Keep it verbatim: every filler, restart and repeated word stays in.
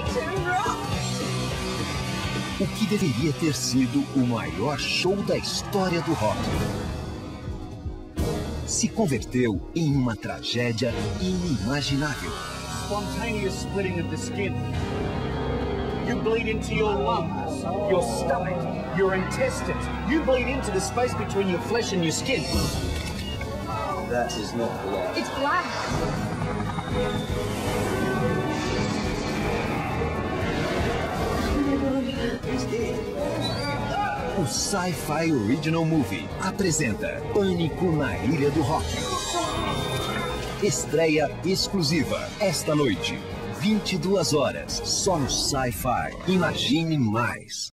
O que deveria ter sido o maior show da história do rock se converteu em uma tragédia inimaginável. Spontaneous splitting of the skin. You bleed into your lungs, your stomach, your intestines. You bleed into the space between your flesh and your skin. That is not blood. It's black. O Sci-Fi Original Movie apresenta Pânico na Ilha do Rock. Estreia exclusiva esta noite, vinte e duas horas, só no Sci-Fi. Imagine mais.